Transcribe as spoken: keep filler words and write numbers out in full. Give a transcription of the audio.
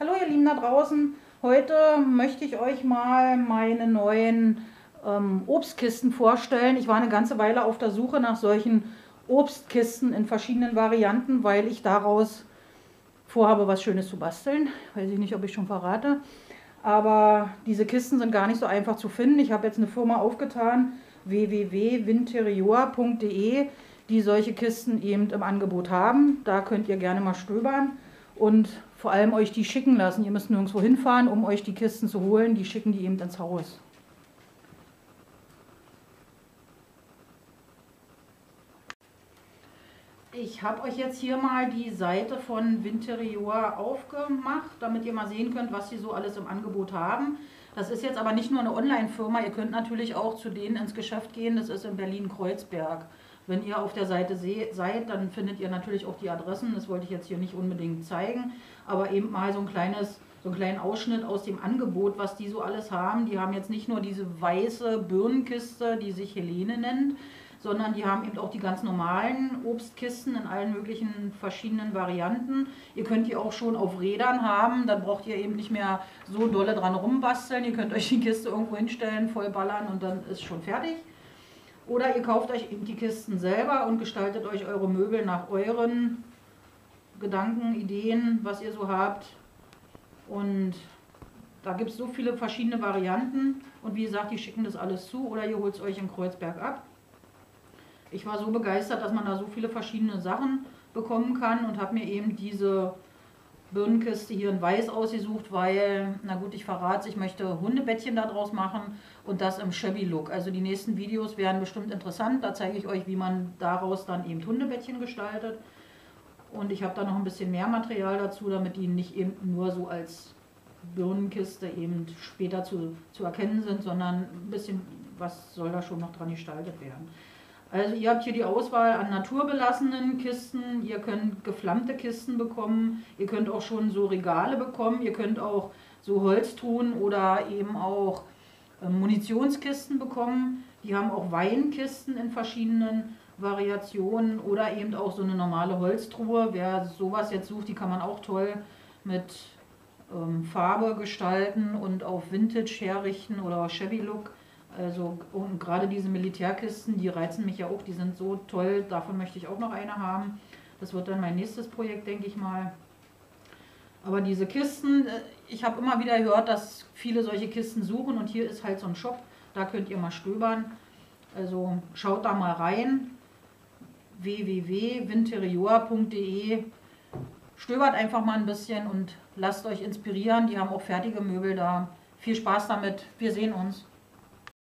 Hallo ihr Lieben da draußen, heute möchte ich euch mal meine neuen ähm, Obstkisten vorstellen. Ich war eine ganze Weile auf der Suche nach solchen Obstkisten in verschiedenen Varianten, weil ich daraus vorhabe, was Schönes zu basteln. Weiß ich nicht, ob ich schon verrate, aber diese Kisten sind gar nicht so einfach zu finden. Ich habe jetzt eine Firma aufgetan, w w w punkt winterior punkt de, die solche Kisten eben im Angebot haben. Da könnt ihr gerne mal stöbern und vor allem euch die schicken lassen. Ihr müsst nirgendwo hinfahren, um euch die Kisten zu holen. Die schicken die eben ins Haus. Ich habe euch jetzt hier mal die Seite von Winterior aufgemacht, damit ihr mal sehen könnt, was sie so alles im Angebot haben. Das ist jetzt aber nicht nur eine Online-Firma, ihr könnt natürlich auch zu denen ins Geschäft gehen. Das ist in Berlin-Kreuzberg. Wenn ihr auf der Seite seid, dann findet ihr natürlich auch die Adressen. Das wollte ich jetzt hier nicht unbedingt zeigen, aber eben mal so ein kleines, so einen kleinen Ausschnitt aus dem Angebot, was die so alles haben. Die haben jetzt nicht nur diese weiße Birnenkiste, die sich Helene nennt, sondern die haben eben auch die ganz normalen Obstkisten in allen möglichen verschiedenen Varianten. Ihr könnt die auch schon auf Rädern haben, dann braucht ihr eben nicht mehr so dolle dran rumbasteln. Ihr könnt euch die Kiste irgendwo hinstellen, vollballern und dann ist schon fertig. Oder ihr kauft euch eben die Kisten selber und gestaltet euch eure Möbel nach euren Gedanken, Ideen, was ihr so habt. Und da gibt es so viele verschiedene Varianten. Und wie gesagt, die schicken das alles zu oder ihr holt es euch in Kreuzberg ab. Ich war so begeistert, dass man da so viele verschiedene Sachen bekommen kann und habe mir eben diese Birnenkiste hier in weiß ausgesucht, weil, na gut, ich verrate es, ich möchte Hundebettchen daraus machen und das im Shabby Look. Also die nächsten Videos werden bestimmt interessant, da zeige ich euch, wie man daraus dann eben Hundebettchen gestaltet. Und ich habe da noch ein bisschen mehr Material dazu, damit die nicht eben nur so als Birnenkiste eben später zu, zu erkennen sind, sondern ein bisschen, was soll da schon noch dran gestaltet werden. Also ihr habt hier die Auswahl an naturbelassenen Kisten, ihr könnt geflammte Kisten bekommen, ihr könnt auch schon so Regale bekommen, ihr könnt auch so Holztruhen oder eben auch äh, Munitionskisten bekommen. Die haben auch Weinkisten in verschiedenen Variationen oder eben auch so eine normale Holztruhe. Wer sowas jetzt sucht, die kann man auch toll mit ähm, Farbe gestalten und auf Vintage herrichten oder Shabby Look. Also und gerade diese Militärkisten, die reizen mich ja auch, die sind so toll, davon möchte ich auch noch eine haben. Das wird dann mein nächstes Projekt, denke ich mal. Aber diese Kisten, ich habe immer wieder gehört, dass viele solche Kisten suchen und hier ist halt so ein Shop, da könnt ihr mal stöbern. Also schaut da mal rein, w w w punkt winterior punkt de. Stöbert einfach mal ein bisschen und lasst euch inspirieren, die haben auch fertige Möbel da. Viel Spaß damit, wir sehen uns.